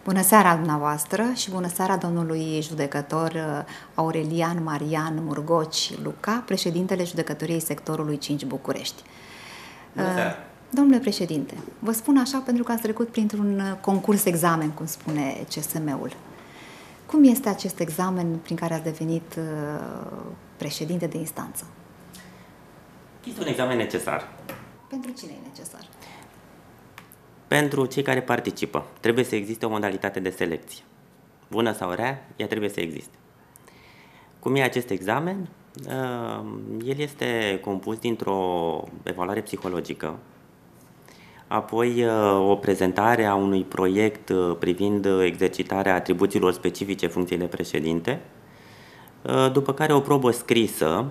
Bună seara dumneavoastră și bună seara domnului judecător Aurelian Marian Murgoci Luca, președintele judecătoriei sectorului 5 București. Bună seara. Domnule președinte, vă spun așa pentru că ați trecut printr-un concurs examen, cum spune CSM-ul. Cum este acest examen prin care ați devenit președinte de instanță? Este un examen necesar. Pentru cine e necesar? Pentru cei care participă. Trebuie să existe o modalitate de selecție. Bună sau rea, ea trebuie să existe. Cum e acest examen? El este compus dintr-o evaluare psihologică, apoi o prezentare a unui proiect privind exercitarea atribuțiilor specifice funcției de președinte, după care o probă scrisă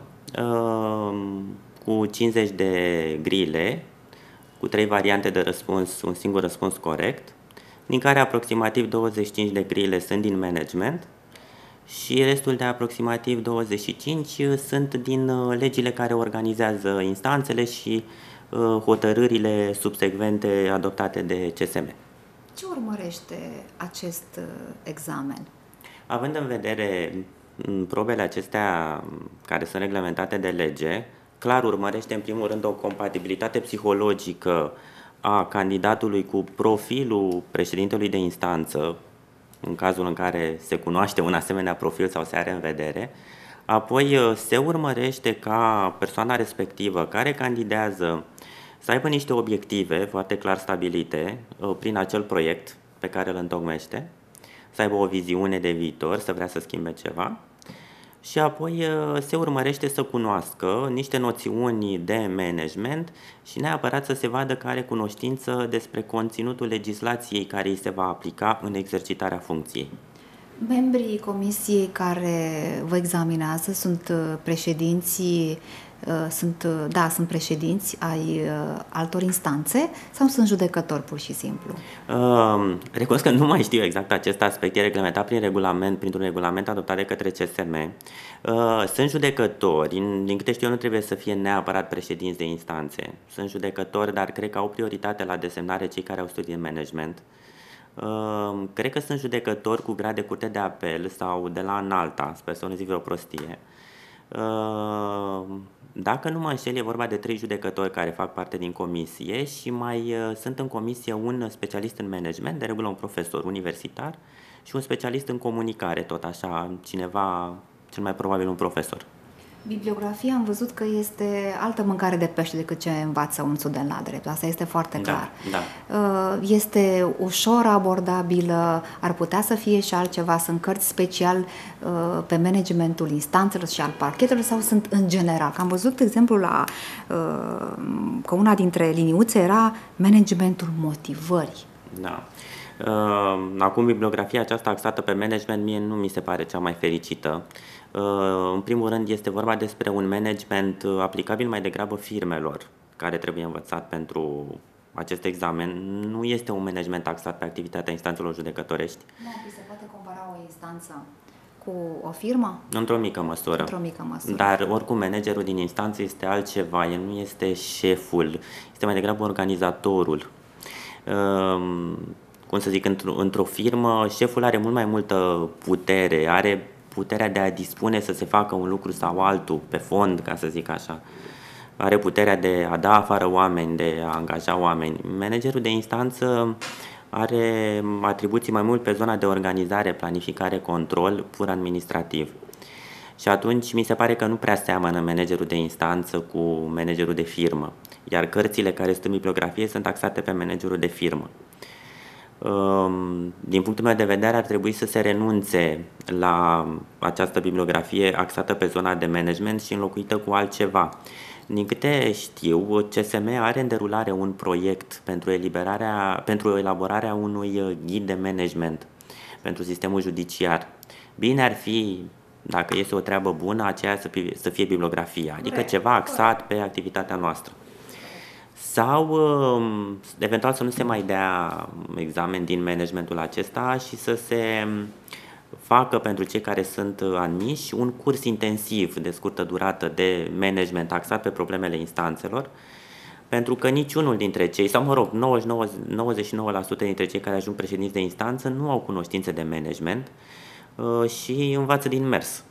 cu 50 de grile, cu 3 variante de răspuns, un singur răspuns corect, din care aproximativ 25 de grile sunt din management și restul de aproximativ 25 sunt din legile care organizează instanțele și hotărârile subsecvente adoptate de CSM. Ce urmărește acest examen? Având în vedere probele acestea care sunt reglementate de lege, clar urmărește în primul rând o compatibilitate psihologică a candidatului cu profilul președintelui de instanță, în cazul în care se cunoaște un asemenea profil sau se are în vedere. Apoi se urmărește ca persoana respectivă care candidează să aibă niște obiective foarte clar stabilite prin acel proiect pe care îl întocmește, să aibă o viziune de viitor, să vrea să schimbe ceva. Și apoi se urmărește să cunoască niște noțiuni de management și neapărat să se vadă că are cunoștință despre conținutul legislației care îi se va aplica în exercitarea funcției. Membrii comisiei care vă examinează sunt președinții, sunt președinți ai altor instanțe sau sunt judecători pur și simplu? Recunosc că nu mai știu exact acest aspect, e reglementat prin regulament, printr-un regulament adoptat de către CSM. Sunt judecători, din câte știu eu nu trebuie să fie neapărat președinți de instanțe. Sunt judecători, dar cred că au prioritate la desemnare cei care au studii în management. Cred că sunt judecători cu grad de curte de apel sau de la înalta, sper să nu zic vreo prostie. Dacă nu mă înșel, e vorba de 3 judecători care fac parte din comisie și mai sunt în comisie un specialist în management, de regulă un profesor universitar, și un specialist în comunicare, tot așa, cineva, cel mai probabil un profesor. Bibliografia am văzut că este altă mâncare de pește decât ce învață unțul de la drept. Asta este foarte clar. Da. Este ușor abordabilă, ar putea să fie și altceva, sunt cărți special pe managementul instanțelor și al parchetelor sau sunt în general? Că am văzut, de exemplu, că una dintre liniuțe era managementul motivării. Da. Acum, bibliografia aceasta axată pe management mie nu mi se pare cea mai fericită. În primul rând este vorba despre un management aplicabil mai degrabă firmelor care trebuie învățat pentru acest examen. Nu este un management axat pe activitatea instanțelor judecătorești. Nu, se poate compara o instanță cu o firmă? Într-o mică măsură. Într-o mică măsură. Dar oricum managerul din instanță este altceva, el nu este șeful, este mai degrabă organizatorul. Cum să zic, într-o firmă, șeful are mult mai multă putere, are puterea de a dispune să se facă un lucru sau altul, pe fond, ca să zic așa. Are puterea de a da afară oameni, de a angaja oameni. Managerul de instanță are atribuții mai mult pe zona de organizare, planificare, control, pur administrativ. Și atunci mi se pare că nu prea seamănă managerul de instanță cu managerul de firmă, iar cărțile care sunt în bibliografie sunt axate pe managerul de firmă. Din punctul meu de vedere, ar trebui să se renunțe la această bibliografie axată pe zona de management și înlocuită cu altceva. Din câte știu, CSM are în derulare un proiect pentru elaborarea unui ghid de management pentru sistemul judiciar. Bine ar fi, dacă este o treabă bună, aceea să fie bibliografia, adică ceva axat pe activitatea noastră. Sau eventual să nu se mai dea examen din managementul acesta și să se facă pentru cei care sunt admiși un curs intensiv de scurtă durată de management axat pe problemele instanțelor, pentru că niciunul dintre cei, sau mă rog, 99% dintre cei care ajung președinți de instanță nu au cunoștințe de management și învață din mers.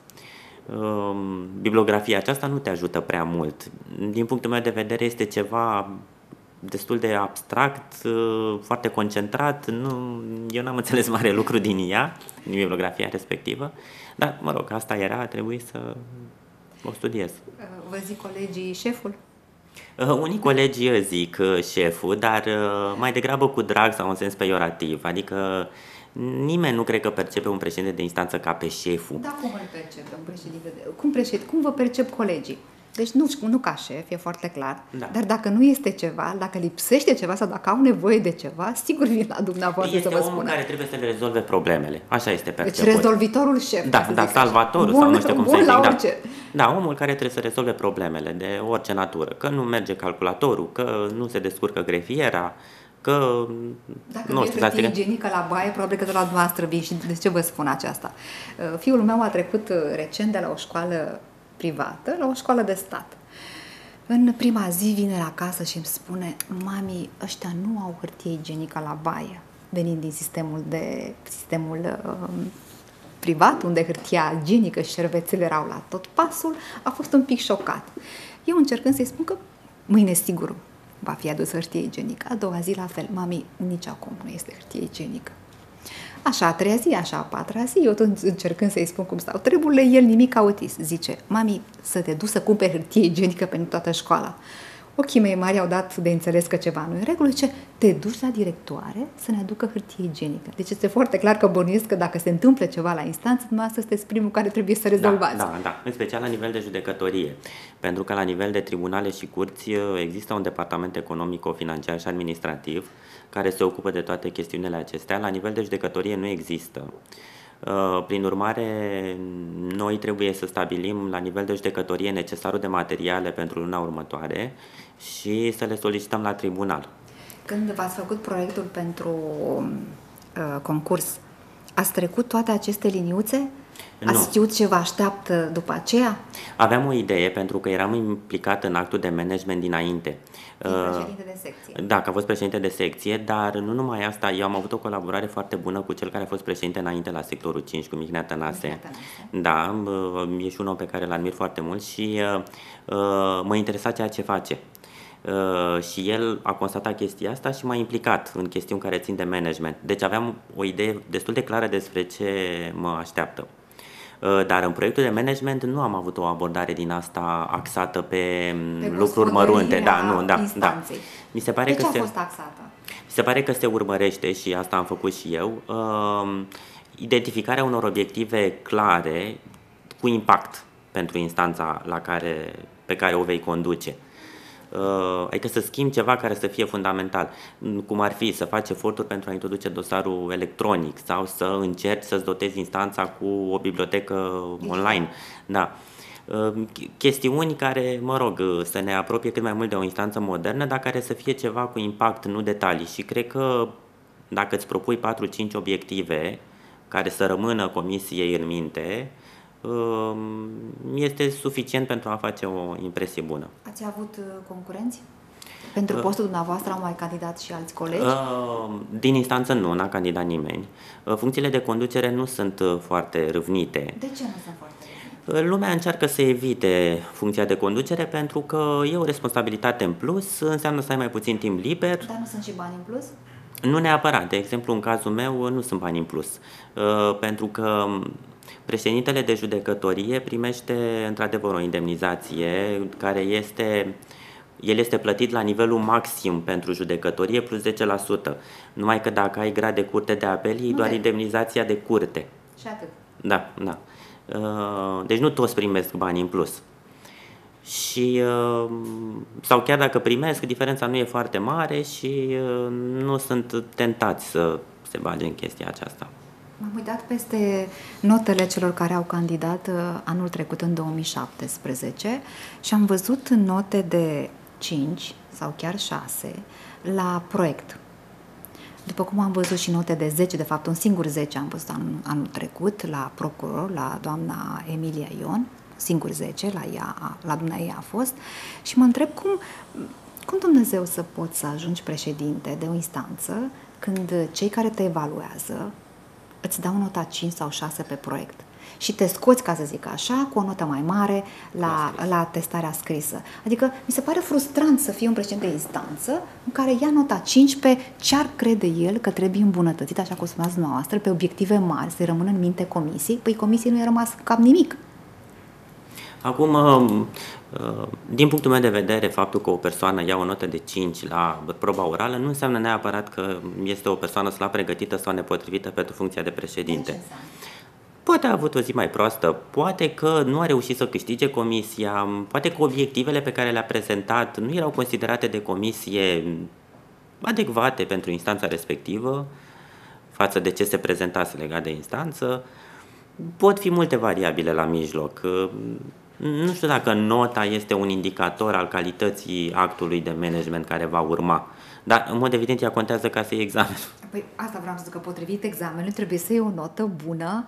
Bibliografia aceasta nu te ajută prea mult. Din punctul meu de vedere este ceva destul de abstract, foarte concentrat. Eu n-am înțeles mare lucru din ea, din bibliografia respectivă, dar mă rog, asta era, trebuie să o studiez. Vă zic colegii șeful? Unii colegi zic șeful, dar mai degrabă cu drag sau în sens peiorativ, adică nimeni nu cred că percepe un președinte de instanță ca pe șeful. Da, cum îl percepe un președinte? Cum vă percep colegii? Deci nu ca șef, e foarte clar, da. Dar dacă nu este ceva, dacă lipsește ceva sau dacă au nevoie de ceva, sigur vin la dumneavoastră să vă spună. Este omul care trebuie să le rezolve problemele, așa este perceput. Deci rezolvitorul șef. Da, salvatorul sau nu știu cum să zic. Orice. Da, omul care trebuie să rezolve problemele de orice natură, că nu merge calculatorul, că nu se descurcă grefiera, că dacă nu e hârtie igienică la baie, probabil că de la dumneavoastră vin. Și de ce vă spun aceasta? Fiul meu a trecut recent de la o școală privată la o școală de stat. În prima zi vine la casă și îmi spune: mami, ăștia nu au hârtie igienică la baie, venind din sistemul privat, unde hârtia igienică și șervețele erau la tot pasul. A fost un pic șocat. Eu încercând să-i spun că mâine sigur va fi adus hârtie igienică. A doua zi la fel: mami, nici acum nu este hârtie igienică. Așa, a treia zi, așa, a patra zi, eu tot încercând să-i spun cum stau treburile, el nimic autist. Zice: mami, să te duci să cumperi hârtie igienică pentru toată școala. Ochii mei mari au dat de înțeles că ceva nu e în regulă. Zice: te duci la directoare să ne aducă hârtie igienică. Deci este foarte clar că bănuiesc că dacă se întâmplă ceva la instanță, dumneavoastră sunteți primul care trebuie să rezolvați. Da, în special la nivel de judecătorie. Pentru că la nivel de tribunale și curți există un departament economico-financiar și administrativ care se ocupă de toate chestiunile acestea. La nivel de judecătorie nu există. Prin urmare, noi trebuie să stabilim la nivel de judecătorie necesarul de materiale pentru luna următoare și să le solicităm la tribunal. Când v-ați făcut proiectul pentru concurs, ați trecut toate aceste liniuțe? Ați știut ce vă așteaptă după aceea? Aveam o idee, pentru că eram implicat în actul de management dinainte. Președinte de secție. Da, că a fost președinte de secție, dar nu numai asta, eu am avut o colaborare foarte bună cu cel care a fost președinte înainte la sectorul 5, cu Mihnea Tănase. Da, e și un om pe care îl admir foarte mult și mă interesa ceea ce face. Și el a constatat chestia asta și m-a implicat în chestiuni care țin de management. Deci aveam o idee destul de clară despre ce mă așteaptă. Dar în proiectul de management nu am avut o abordare din asta axată pe lucruri mărunte. Da. Mi se pare a fost axată? Mi se pare că se urmărește, și asta am făcut și eu, identificarea unor obiective clare cu impact pentru instanța pe care o vei conduce. Adică să schimbi ceva care să fie fundamental, cum ar fi să faci eforturi pentru a introduce dosarul electronic sau să încerci să-ți dotezi instanța cu o bibliotecă online. Da. Chestiuni care, mă rog, să ne apropie cât mai mult de o instanță modernă, dar care să fie ceva cu impact, nu detalii. Și cred că dacă îți propui 4-5 obiective care să rămână comisiei în minte, este suficient pentru a face o impresie bună. Ați avut concurenți? Pentru postul dumneavoastră au mai candidat și alți colegi? Din instanță nu, n-a candidat nimeni. Funcțiile de conducere nu sunt foarte râvnite. De ce nu sunt foarte râvnite? Lumea încearcă să evite funcția de conducere pentru că e o responsabilitate în plus, înseamnă să ai mai puțin timp liber. Dar nu sunt și bani în plus? Nu neapărat. De exemplu, în cazul meu nu sunt bani în plus. Pentru că președintele de judecătorie primește într-adevăr o indemnizație care el este plătit la nivelul maxim pentru judecătorie plus 10%. Numai că dacă ai grad de curte de apel, e doar indemnizația de curte. Și atât. Da. Deci nu toți primesc bani în plus. Și, sau chiar dacă primesc, diferența nu e foarte mare și nu sunt tentați să se bage în chestia aceasta. M-am uitat peste notele celor care au candidat anul trecut, în 2017, și am văzut note de 5 sau chiar 6 la proiect. După cum am văzut și note de 10, de fapt un singur 10 am văzut anul trecut la procuror, la doamna Emilia Ion, singur 10, la dumneavoastră a fost, și mă întreb Cum Dumnezeu să poți să ajungi președinte de o instanță când cei care te evaluează îți dau nota 5 sau 6 pe proiect și te scoți, ca să zic așa, cu o notă mai mare la testarea scrisă? Adică mi se pare frustrant să fie un președinte de instanță în care ia nota 5 pe ce ar crede el că trebuie îmbunătățit, așa cum spuneați dumneavoastră, pe obiective mari, să rămână în minte comisiei. Păi comisiei nu i-a rămas cap nimic. Acum, din punctul meu de vedere, faptul că o persoană ia o notă de 5 la proba orală nu înseamnă neapărat că este o persoană slab pregătită sau nepotrivită pentru funcția de președinte. Poate a avut o zi mai proastă, poate că nu a reușit să câștige comisia, poate că obiectivele pe care le-a prezentat nu erau considerate de comisie adecvate pentru instanța respectivă față de ce se prezentase legat de instanță. Pot fi multe variabile la mijloc. Nu știu dacă nota este un indicator al calității actului de management care va urma, dar în mod evident ea contează ca să iei examenul. Păi asta vreau să zic, că potrivit examenului trebuie să iei o notă bună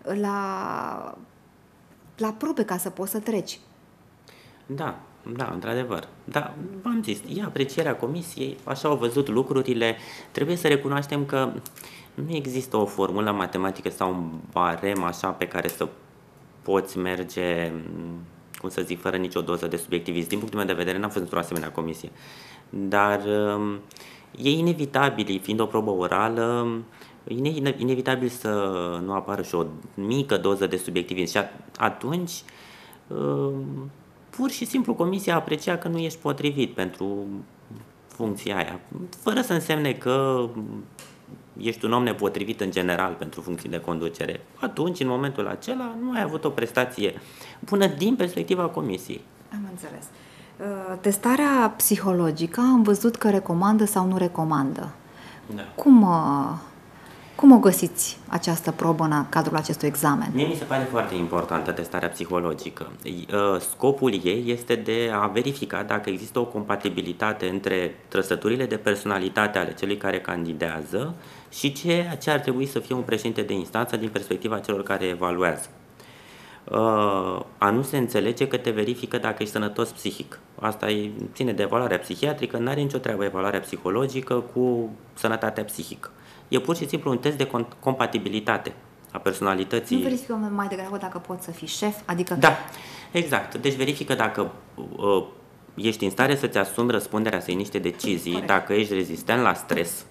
la probe ca să poți să treci. Da, într-adevăr. Da, v-am zis, e aprecierea comisiei, așa au văzut lucrurile. Trebuie să recunoaștem că nu există o formulă matematică sau un barem așa pe care să poți merge, cum să zic, fără nicio doză de subiectivism. Din punctul meu de vedere, n-am fost într-o asemenea comisie. Dar e inevitabil, fiind o probă orală, e inevitabil să nu apară și o mică doză de subiectivism. Și atunci, pur și simplu, comisia aprecia că nu ești potrivit pentru funcția aia, fără să însemne că ești un om nepotrivit în general pentru funcții de conducere. Atunci, în momentul acela, nu ai avut o prestație bună din perspectiva comisiei. Am înțeles. Testarea psihologică am văzut că recomandă sau nu recomandă. Da. Cum o găsiți această probă în cadrul acestui examen? Mie mi se pare foarte importantă testarea psihologică. Scopul ei este de a verifica dacă există o compatibilitate între trăsăturile de personalitate ale celui care candidează și ceea ce ar trebui să fie un președinte de instanță din perspectiva celor care evaluează. A nu se înțelege că te verifică dacă ești sănătos psihic. Asta ține de evaluarea psihiatrică, nu are nicio treabă evaluarea psihologică cu sănătatea psihică. E pur și simplu un test de compatibilitate a personalității. Nu verifică mai degrabă dacă poți să fii șef? Adică... Da, exact. Deci verifică dacă ești în stare să-ți asumi răspunderea, să iei niște decizii, corect, dacă ești rezistent la stres,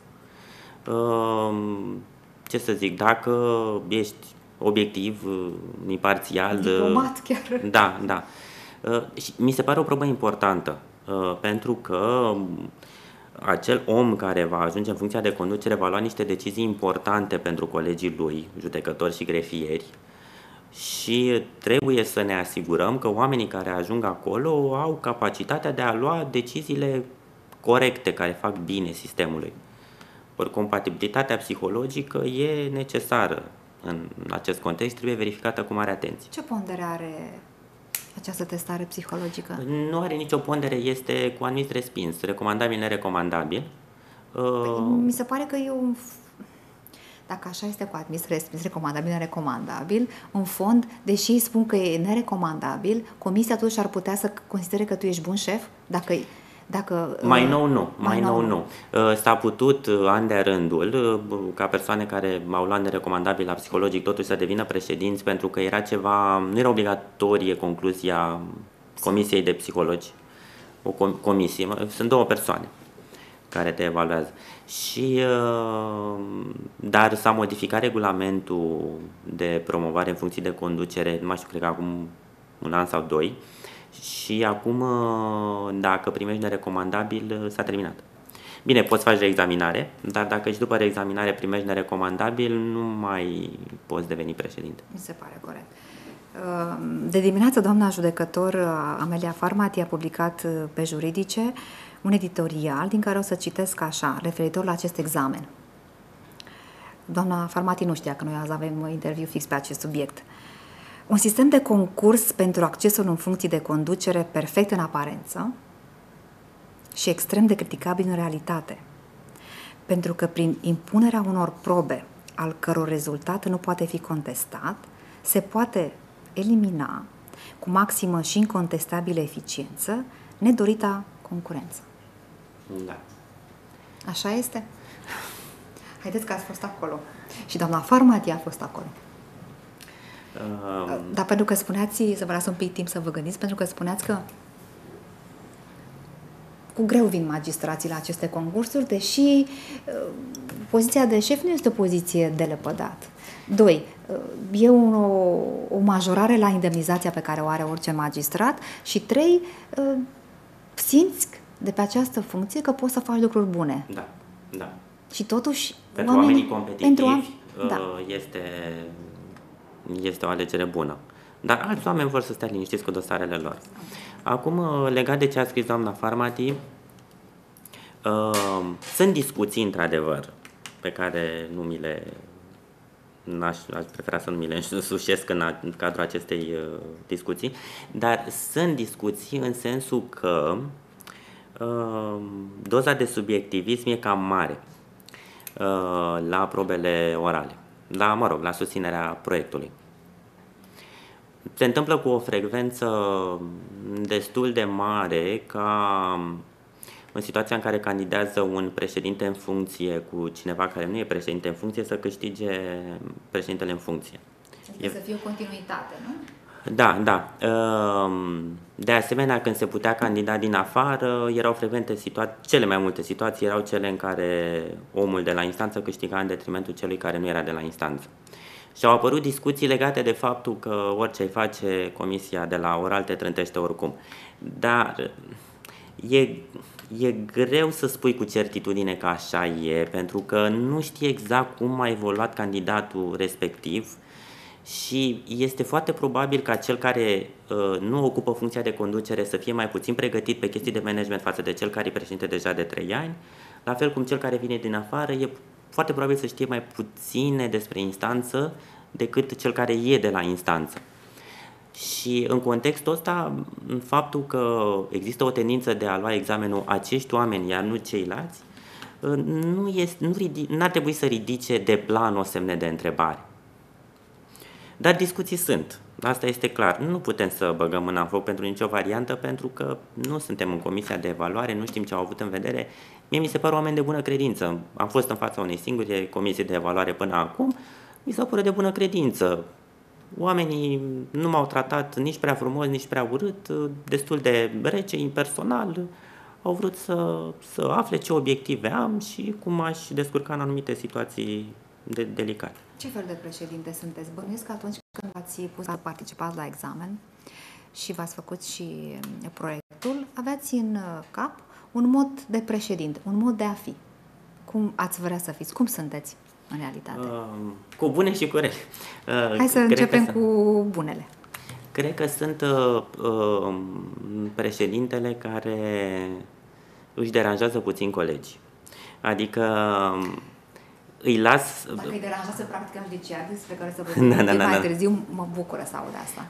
ce să zic, dacă ești obiectiv, imparțial. Diplomat chiar. Da. Și mi se pare o probă importantă, pentru că acel om care va ajunge în funcția de conducere va lua niște decizii importante pentru colegii lui, judecători și grefieri, și trebuie să ne asigurăm că oamenii care ajung acolo au capacitatea de a lua deciziile corecte, care fac bine sistemului. Ori compatibilitatea psihologică e necesară în acest context, trebuie verificată cu mare atenție. Ce pondere are această testare psihologică? Nu are nicio pondere, este cu anumit respins, recomandabil, nerecomandabil. Mi se pare că e un... Dacă așa este cu admis, respins, recomandabil, nerecomandabil, în fond, deși spun că e nerecomandabil, comisia totuși ar putea să considere că tu ești bun șef? Mai nou nu. S-a putut, an de rândul, ca persoane care au luat nerecomandabil la psihologic totuși să devină președinți, pentru că era ceva, nu era obligatorie concluzia comisiei de psihologi. O comisie, sunt două persoane care te evaluează. Dar s-a modificat regulamentul de promovare în funcții de conducere, nu mai știu, cred că acum un an sau doi, și acum, dacă primești nerecomandabil, s-a terminat. Bine, poți face reexaminare, dar dacă și după reexaminare primești nerecomandabil, nu mai poți deveni președinte. Mi se pare corect. De dimineață, doamna judecător Amelia Farmati a publicat pe Juridice un editorial din care o să citesc așa, referitor la acest examen. Doamna Farmati nu știa că noi azi avem interviu fix pe acest subiect. Un sistem de concurs pentru accesul în funcții de conducere perfect în aparență și extrem de criticabil în realitate. Pentru că prin impunerea unor probe, al căror rezultat nu poate fi contestat, se poate elimina cu maximă și incontestabilă eficiență nedorita concurență. Da. Așa este? Haideți că ați fost acolo. Și doamna Farmati a fost acolo. Dar pentru că spuneați, să vă las un pic timp să vă gândiți, pentru că spuneați că cu greu vin magistrații la aceste concursuri, deși poziția de șef nu este o poziție de lepădat. 2. E o majorare la indemnizația pe care o are orice magistrat. Și 3. Simți de pe această funcție că poți să faci lucruri bune. Da, da. Și totuși pentru oamenii competitivi este o alegere bună. Dar alți oameni vor să stea liniștiți cu dosarele lor. Acum, legat de ce a scris doamna Farmati, sunt discuții, într-adevăr, pe care aș prefera să nu mi le însușesc în cadrul acestei discuții, dar sunt discuții în sensul că doza de subiectivism e cam mare la probele orale, la susținerea proiectului. Se întâmplă cu o frecvență destul de mare ca în situația în care candidează un președinte în funcție cu cineva care nu e președinte în funcție să câștige președintele în funcție. Să fie o continuitate, nu? Da, da. De asemenea, când se putea candida din afară, erau frecvente cele mai multe situații erau cele în care omul de la instanță câștiga în detrimentul celui care nu era de la instanță. Și au apărut discuții legate de faptul că orice îi face comisia de la oral te trântește oricum. Dar e greu să spui cu certitudine că așa e, pentru că nu știi exact cum a evoluat candidatul respectiv și este foarte probabil ca cel care nu ocupă funcția de conducere să fie mai puțin pregătit pe chestii de management față de cel care e președinte deja de 3 ani, la fel cum cel care vine din afară e foarte probabil să știe mai puține despre instanță decât cel care e de la instanță. Și în contextul ăsta, faptul că există o tendință de a lua examenul acești oameni, iar nu ceilalți, n-ar trebui să ridice de plan o semne de întrebare. Dar discuții sunt, asta este clar. Nu putem să băgăm mâna în foc pentru nicio variantă, pentru că nu suntem în comisia de evaluare, nu știm ce au avut în vedere. Mie mi se par oameni de bună credință. Am fost în fața unei singure comisii de evaluare până acum, mi s-a părut de bună credință. Oamenii nu m-au tratat nici prea frumos, nici prea urât, destul de rece, impersonal. Au vrut să afle ce obiective am și cum aș descurca în anumite situații delicate. Ce fel de președinte sunteți? Bănuiesc că atunci când v-ați pus să participați la examen și v-ați făcut și proiectul, aveați în cap un mod de președinte, un mod de a fi. Cum ați vrea să fiți? Cum sunteți în realitate? Cu bune și cu rele. Hai să începem cu bunele. Cred că sunt președintele care își deranjează puțin colegii. Adică îi las... Dacă îi deranjează practica judiciară, despre care să vorbim mai târziu, mă bucură să aud asta.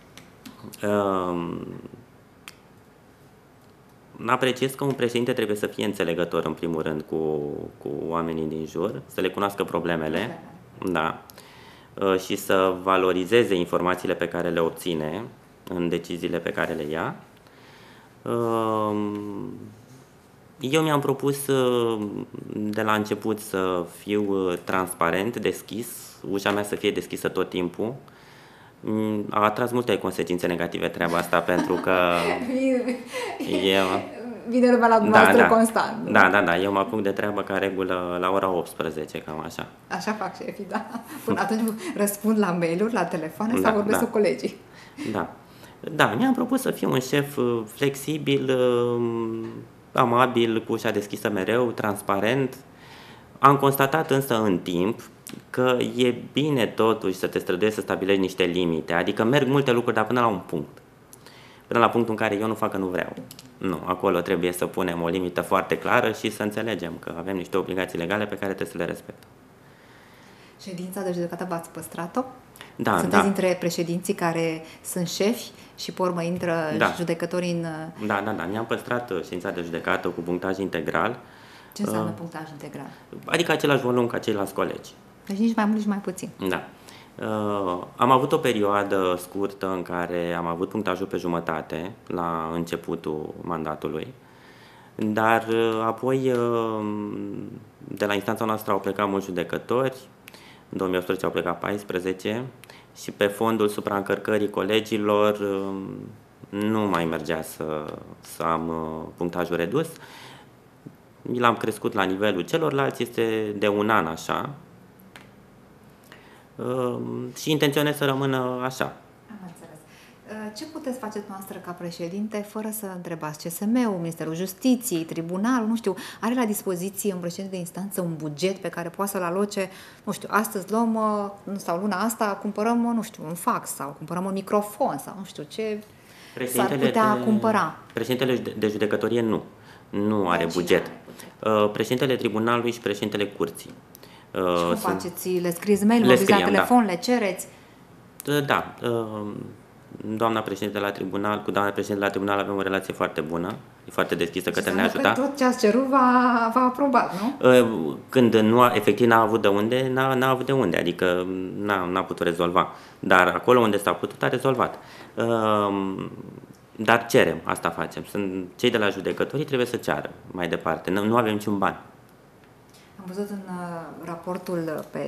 Apreciez că un președinte trebuie să fie înțelegător, în primul rând, cu oamenii din jur, să le cunoască problemele, da, și să valorizeze informațiile pe care le obține în deciziile pe care le ia. Eu mi-am propus de la început să fiu transparent, deschis, ușa mea să fie deschisă tot timpul. A atras multe consecințe negative treaba asta, pentru că vine lumea la dumneavoastră constant. Da, eu mă apuc de treabă ca regulă la ora 18, cam așa. Așa fac șefii, da. Până atunci răspund la mail-uri, la telefoane sau vorbesc cu colegii. Da, mi-am propus să fiu un șef flexibil, amabil, cu ușa deschisă mereu, transparent. Am constatat însă în timp că e bine totuși să te străduiești să stabilești niște limite, adică merg multe lucruri, dar până la un punct. Până la punctul în care eu nu fac că nu vreau. Nu, acolo trebuie să punem o limită foarte clară și să înțelegem că avem niște obligații legale pe care trebuie să le respectăm. Ședința de judecată v-ați păstrat-o? Da, sunteți dintre președinții care sunt șefi și pe urmă intră judecătorii în... Da, mi-am păstrat ședința de judecată cu punctaj integral. Ce înseamnă punctaj integral? Adică același volum ca ceilalți colegi. Deci nici mai mult, nici mai puțin. Da. Am avut o perioadă scurtă în care am avut punctajul pe jumătate la începutul mandatului. Dar apoi de la instanța noastră au plecat mulți judecători, în 2018 au plecat 14 și pe fondul supraîncărcării colegilor nu mai mergea să am punctajul redus. Mi l-am crescut la nivelul celorlalți, este de un an așa și intenționez să rămână așa. Am înțeles. Ce puteți face noastră ca președinte fără să întrebați CSM-ul, Ministerul Justiției, Tribunalul, nu știu, are la dispoziție un președinte de instanță un buget pe care poate să-l aloce, nu știu, astăzi luăm, sau luna asta cumpărăm, nu știu, un fax sau cumpărăm un microfon sau nu știu ce s-ar putea cumpăra. Președintele de judecătorie nu are buget. Președintele tribunalului și președintele curții. Și cum faceți? Le scrieți mail, vorbiți la telefon, le cereți? Da. Doamna președinte la tribunal, cu doamna președinte la tribunal avem o relație foarte bună, e foarte deschisă către ne ajuta. Tot ce ați cerut v-a aprobat, nu? Când efectiv n-a avut de unde, n-a avut de unde, adică n-a putut rezolva. Dar acolo unde s-a putut, a rezolvat. Dar cerem, asta facem. Sunt cei de la judecătorii trebuie să ceară mai departe. Nu avem niciun bani. Am văzut în raportul pe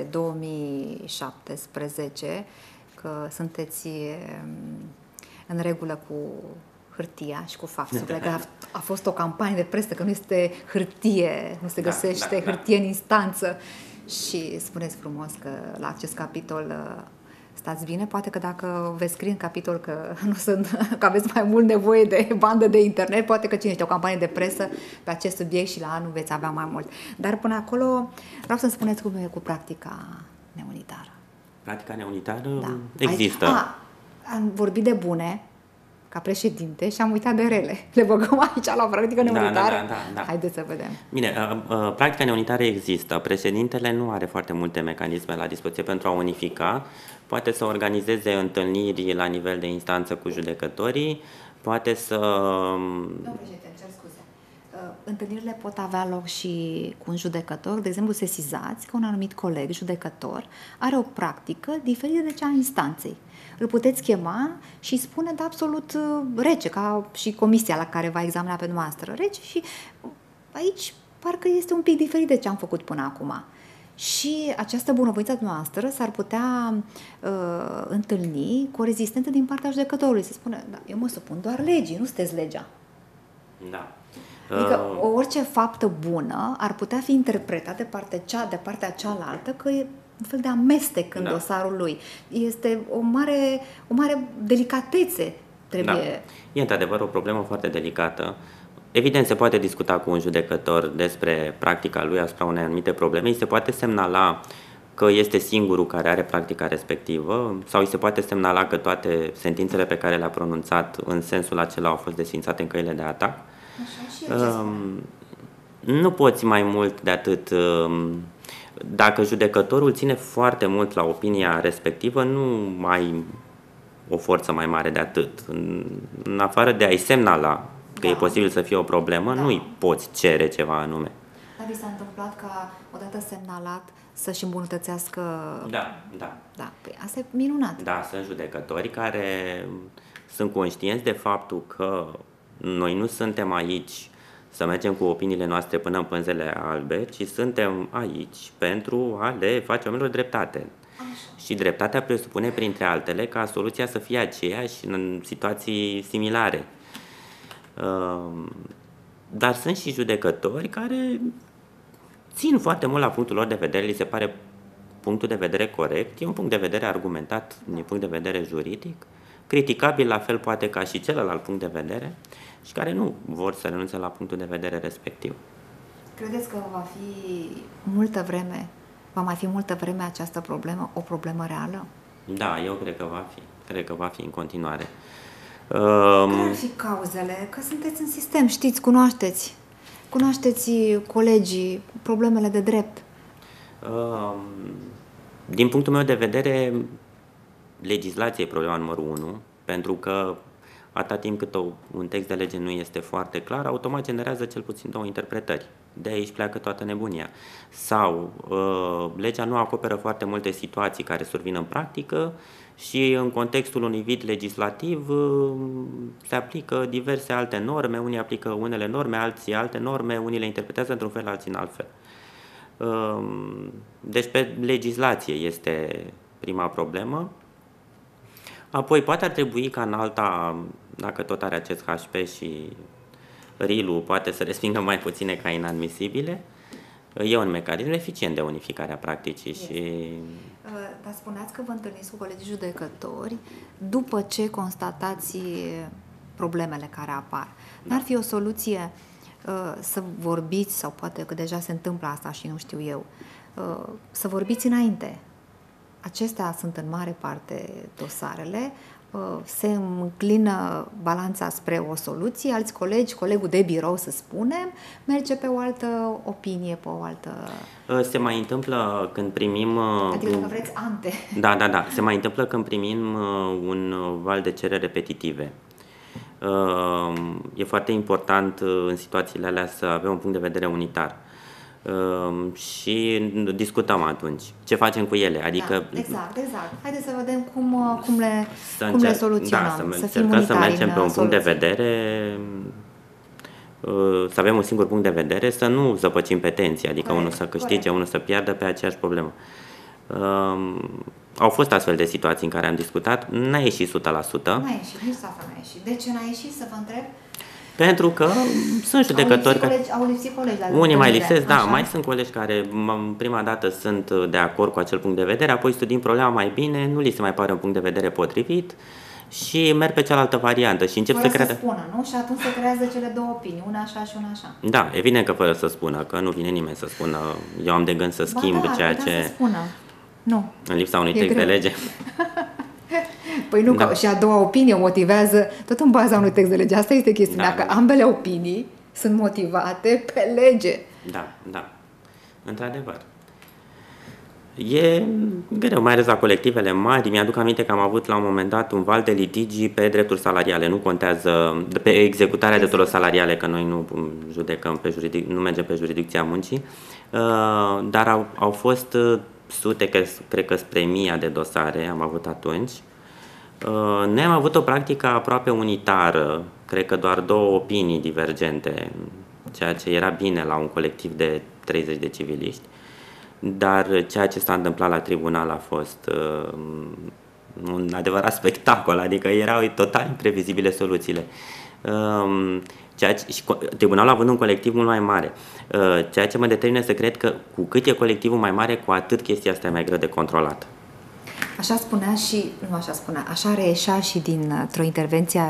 2017 că sunteți în regulă cu hârtia și cu faxurile, că a fost o campanie de presă că nu este hârtie, nu se găsește hârtie în instanță și spuneți frumos că la acest capitol stați bine, poate că dacă veți scrie în capitol că că aveți mai mult nevoie de bandă de internet, poate că cine știe, o campanie de presă pe acest subiect și la anul veți avea mai mult. Dar până acolo vreau să-mi spuneți cum e cu practica neunitară. Practica neunitară există. Am vorbit de bune ca președinte și am uitat de rele. Le băgăm aici la practică neunitară? Da. Haideți să vedem. Bine, practica neunitară există. Președintele nu are foarte multe mecanisme la dispoziție pentru a unifica. Poate să organizeze întâlniri la nivel de instanță cu judecătorii, poate să... Domnul președinte, îmi cer scuze. Întâlnirile pot avea loc și cu un judecător. De exemplu, sesizați că un anumit coleg judecător are o practică diferită de cea a instanței. Îl puteți chema și spune de absolut rece, ca și comisia la care va examina pe noastră rece și aici parcă este un pic diferit de ce am făcut până acum. Și această bunăvoință noastră s-ar putea întâlni cu o rezistență din partea judecătorului. Se spune, da, eu mă supun doar legii, nu sunteți legea. Da. Adică orice faptă bună ar putea fi interpretată de partea cealaltă că e un fel de amestec în dosarul lui. Este o mare delicatețe. Trebuie... E într-adevăr o problemă foarte delicată. Evident, se poate discuta cu un judecător despre practica lui asupra unei anumite probleme, îi se poate semnala că este singurul care are practica respectivă sau îi se poate semnala că toate sentințele pe care le-a pronunțat în sensul acela au fost desființate în căile de atac. Nu poți mai mult de atât. Dacă judecătorul ține foarte mult la opinia respectivă, nu ai o forță mai mare de atât. În afară de a-i semnala că e posibil să fie o problemă, nu-i poți cere ceva anume. Dar vi s-a întâmplat ca, odată semnalat, să-și îmbunătățească... Da. Păi asta e minunat. Da, sunt judecători care sunt conștienți de faptul că noi nu suntem aici să mergem cu opiniile noastre până în pânzele albe, ci suntem aici pentru a le face oamenilor dreptate. Așa. Și dreptatea presupune, printre altele, ca soluția să fie aceeași în situații similare. Dar sunt și judecători care țin foarte mult la punctul lor de vedere, li se pare punctul de vedere corect, e un punct de vedere argumentat din punct de vedere juridic, criticabil la fel poate ca și celălalt punct de vedere și care nu vor să renunțe la punctul de vedere respectiv. Credeți că va mai fi multă vreme această problemă, o problemă reală? Da, eu cred că va fi. Cred că va fi în continuare. Care ar fi cauzele? Că sunteți în sistem, știți, cunoașteți colegii, problemele de drept. Din punctul meu de vedere, legislația e problema numărul 1, pentru că atâta timp cât un text de lege nu este foarte clar, automat generează cel puțin două interpretări. De aici pleacă toată nebunia. Sau legea nu acoperă foarte multe situații care survin în practică și în contextul unui vid legislativ se aplică diverse alte norme, unii aplică unele norme, alții alte norme, unii le interpretează într-un fel, alții în alt fel. Deci pe legislație este prima problemă. Apoi poate ar trebui ca în alta, dacă tot are acest HP și RIL-ul poate să respingă mai puține ca inadmisibile, e un mecanism eficient de unificare a practicii. Și... Dar spuneați că vă întâlniți cu colegii judecători după ce constatați problemele care apar. N-ar fi o soluție să vorbiți, sau poate că deja se întâmplă asta și nu știu eu, să vorbiți înainte? Acestea sunt în mare parte dosarele, se înclină balanța spre o soluție, alți colegi, colegul de birou, să spunem, merge pe o altă opinie, pe o altă... Se mai întâmplă când primim... Adică dacă vreți ante. Da. Se mai întâmplă când primim un val de cereri repetitive. E foarte important în situațiile alea să avem un punct de vedere unitar. Și discutăm atunci ce facem cu ele, adică... Da, exact. Haideți să vedem cum le soluționăm, să fim unitari să mergem pe un punct de soluții. vedere, să avem un singur punct de vedere, să nu zăpăcim pe tenții, adică unul să câștige, unul să piardă pe aceeași problemă. Au fost astfel de situații în care am discutat, n-a ieșit 100%. N-a ieșit, nici asta n-a ieșit. De ce n-a ieșit, să vă întreb? Pentru că sunt judecători au lipsit colegi la unii mai lipsesc, da, așa? mai sunt colegi care prima dată sunt de acord cu acel punct de vedere, apoi studiind problema mai bine, nu li se mai pare un punct de vedere potrivit și merg pe cealaltă variantă și încep fără să creadă. Să spună, nu? Și atunci se creează cele două opinii, una așa și una așa. Da, evident că fără să spună, că nu vine nimeni să spună eu am de gând să schimb ceea ce... Să spună. Nu. În lipsa unui text de lege. Păi nu, că și a doua opinie o motivează tot în baza unui text de lege. Asta este chestiunea, că ambele opinii sunt motivate pe lege. Da. Într-adevăr. E greu, mai ales la colectivele mari. Mi-aduc aminte că am avut la un moment dat un val de litigi pe drepturi salariale. Nu contează pe executarea drepturilor salariale, că noi nu judecăm nu mergem pe jurisdicția muncii, dar au fost sute, cred că spre 1000 de dosare am avut atunci. Noi am avut o practică aproape unitară, cred că doar două opinii divergente, ceea ce era bine la un colectiv de 30 de civiliști, dar ceea ce s-a întâmplat la tribunal a fost un adevărat spectacol, adică erau total imprevizibile soluțiile. Și tribunalul având un colectiv mult mai mare, ceea ce mă determină să cred că cu cât e colectivul mai mare, cu atât chestia asta e mai greu de controlat. Așa spunea și, nu așa spunea, așa reieșea și dintr-o intervenție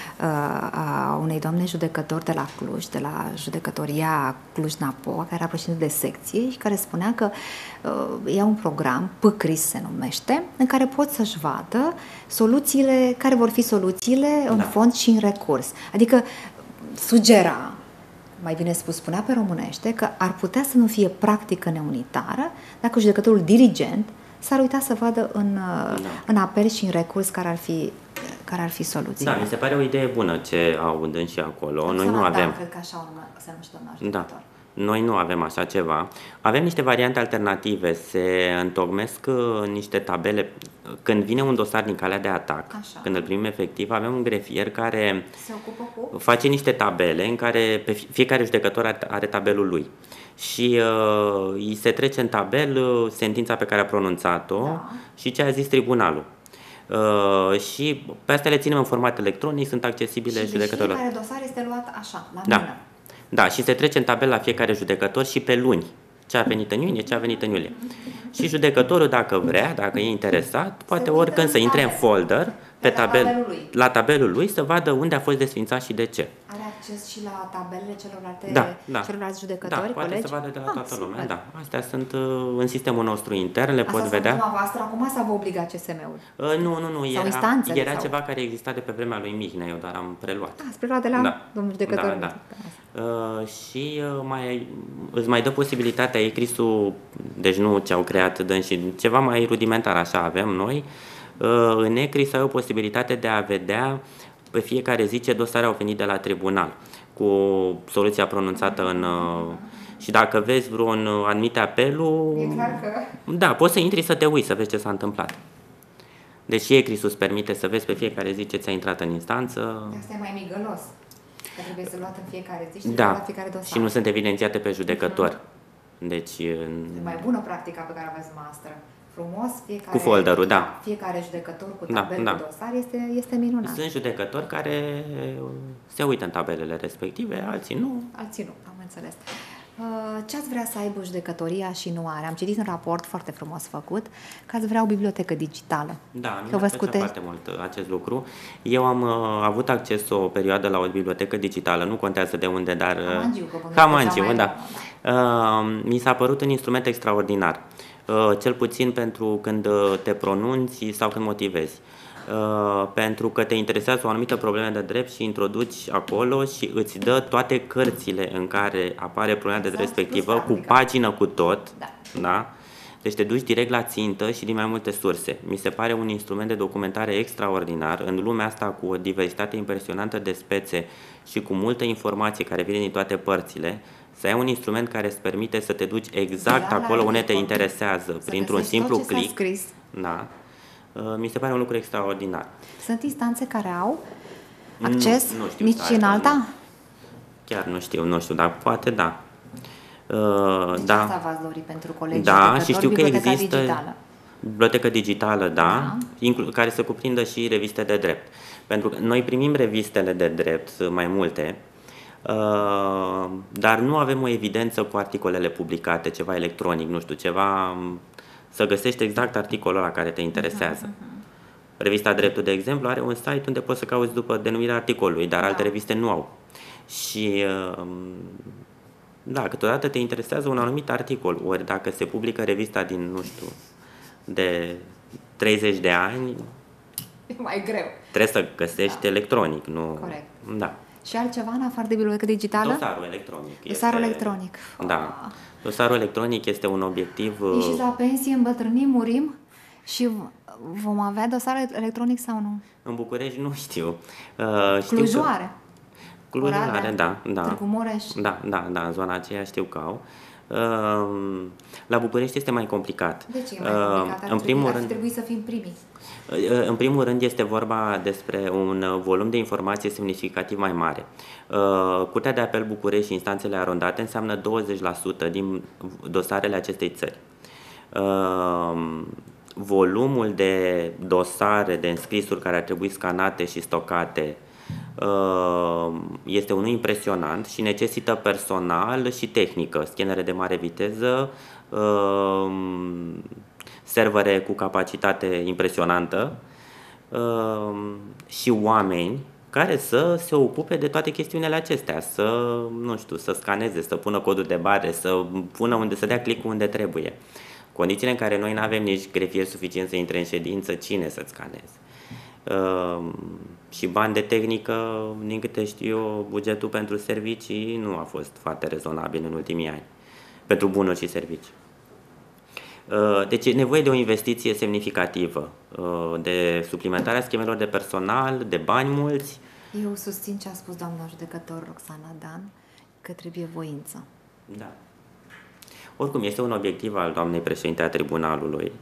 a unei doamne judecători de la Cluj, de la judecătoria Cluj-Napoca, care era președinte de secție și care spunea că ia un program, PCRIS se numește, în care pot să-și vadă soluțiile, care vor fi soluțiile în fond și în recurs. Adică sugera, mai bine spus, spunea pe românește, că ar putea să nu fie practică neunitară dacă judecătorul dirigent s-ar uita să vadă în apel și în recurs care ar fi soluții. Da, mi se pare o idee bună ce au dâns și acolo. Noi nu avem. Cred că așa se numește doamna judecător. Noi nu avem așa ceva. Avem niște variante alternative. Se întocmesc niște tabele. Când vine un dosar din calea de atac, când îl primim efectiv, avem un grefier care se ocupă cu? Face niște tabele în care fiecare judecător are tabelul lui. Și îi se trece în tabel sentința pe care a pronunțat-o și ce a zis tribunalul. Și pe astea le ținem în format electronic, sunt accesibile judecătorilor. Și fiecare dosar este luat așa, la mână. Da, și se trece în tabel la fiecare judecător și pe luni. Ce a venit în iunie, ce a venit în iulie. Și judecătorul, dacă vrea, dacă e interesat, poate oricând să intre în folder, la tabelul lui, să vadă unde a fost desființat și de ce. Are acces și la tabelele celorlalți judecători, colegi? Poate să vadă de la toată lumea, da. Astea sunt în sistemul nostru intern, le pot vedea. Dumneavoastră acum sau vă obliga CSM-ul? Nu. Era ceva care exista de pe vremea lui Mihnea, eu doar am preluat. Ați preluat de la domnul judecător? Da. Și îți mai dă posibilitatea ECRIS-ul, deci nu ce au creat dânsii, ceva mai rudimentar așa avem noi. În ECRIS ai o posibilitate de a vedea pe fiecare zi ce dosare au venit de la tribunal cu soluția pronunțată în... Și dacă vezi vreun anumit apelul... E clar că... Da, poți să intri să te uiți, să vezi ce s-a întâmplat. Deci ECRIS îți permite să vezi pe fiecare zi ce ți-a intrat în instanță. Asta e mai migălos, că trebuie să luat în fiecare zi și Da, la fiecare dosar. și nu sunt evidențiate pe judecător. Deci, E mai bună practica pe care aveți noastră. Frumos, fiecare, cu folderul, da. Fiecare judecător cu Da, tabel, da. cu dosar este minunat. Sunt judecători care se uită în tabelele respective, alții nu. Alții nu, am înțeles. Ce ați vrea să aibă judecătoria și nu are? Am citit un raport foarte frumos făcut că ați vrea o bibliotecă digitală. Da, mi-a plăcut foarte mult acest lucru. Eu am avut acces o perioadă la o bibliotecă digitală, nu contează de unde, dar... Hamangiu, da. Mi s-a părut un instrument extraordinar, cel puțin pentru când te pronunți sau când motivezi. Pentru că te interesează o anumită problemă de drept și introduci acolo și îți dă toate cărțile în care apare problema de drept respectivă, cu pagină, cu tot. Da? Deci te duci direct la țintă și din mai multe surse. Mi se pare un instrument de documentare extraordinar în lumea asta cu o diversitate impresionantă de spețe și cu multă informație care vine din toate părțile. Să ai un instrument care îți permite să te duci exact acolo unde te interesează, printr-un simplu click. Da. Mi se pare un lucru extraordinar. Sunt instanțe care au acces nu știu, nici în alta? Chiar nu știu, dar poate da. Deci asta v-ați dori pentru colegii da, și știu că există digitală. Bibliotecă digitală, da, care să cuprindă și reviste de drept. Pentru că noi primim revistele de drept, mai multe, dar nu avem o evidență cu articolele publicate, ceva electronic, nu știu, ceva... Să găsești exact articolul la care te interesează. Revista Dreptul, de exemplu, are un site unde poți să cauți după denumirea articolului, dar alte reviste nu au. Și da, câteodată te interesează un anumit articol, ori dacă se publică revista din, nu știu, de 30 de ani, e mai greu. Trebuie să găsești electronic, nu... Corect. Da. Și altceva în afară de bibliotecă digitală? Dosarul electronic. Dosarul electronic. Da. Dosarul electronic este un obiectiv... Ieșiți la pensie, îmbătrânim, murim și vom avea dosar electronic sau nu? În București nu știu. Clujul are. Clujul are, da. Târgu Mureș. Da, în zona aceea știu că au. La București este mai complicat. De ce e mai complicat? În primul rând, trebuie să fim primii. În primul rând este vorba despre un volum de informație semnificativ mai mare. Curtea de Apel București și instanțele arondate înseamnă 20% din dosarele acestei țări. Volumul de dosare, de înscrisuri care ar trebui scanate și stocate este unul impresionant și necesită personal și tehnică, scanere de mare viteză, servere cu capacitate impresionantă și oameni care să se ocupe de toate chestiunile acestea, să scaneze, să pună codul de bare, să dea click unde trebuie. Condițiile în care noi nu avem nici grefier suficient să intre în ședință, cine să-ți scaneze? Și bani de tehnică, din câte știu eu, bugetul pentru servicii nu a fost foarte rezonabil în ultimii ani, pentru bunuri și servicii. Deci e nevoie de o investiție semnificativă, de suplimentarea schemelor de personal, de bani mulți. Eu susțin ce a spus doamna judecător Roxana Dan, că trebuie voință. Da. Oricum, este un obiectiv al doamnei președinte a tribunalului.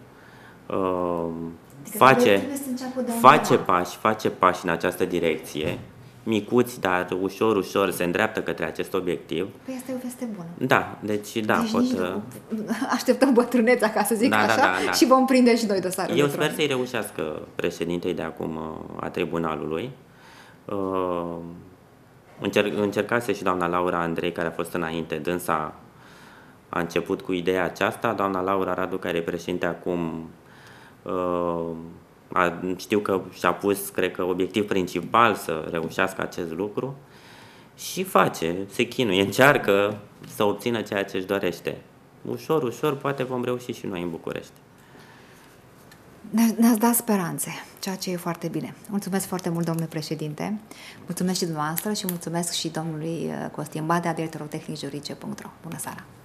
Face pași în această direcție, micuți, dar ușor se îndreaptă către acest obiectiv. Păi asta e o veste bună. Da, deci așteptăm bătrâneța, ca să zic așa, și vom prinde și noi dosarul. Eu sper să-i reușească președintei de acum a tribunalului. Încercase și doamna Laura Andrei, care a fost înainte, dânsa a început cu ideea aceasta. Doamna Laura Radu, care e președinte acum, știu că și-a pus, cred că, obiectiv principal să reușească acest lucru și se chinuie, încearcă să obțină ceea ce își dorește. Ușor, poate vom reuși și noi în București. Ne-ați dat speranțe, ceea ce e foarte bine. Mulțumesc foarte mult, domnule președinte, mulțumesc și dumneavoastră și mulțumesc și domnului Costin Badea, directorul tehnic juridice.ro. Bună seara!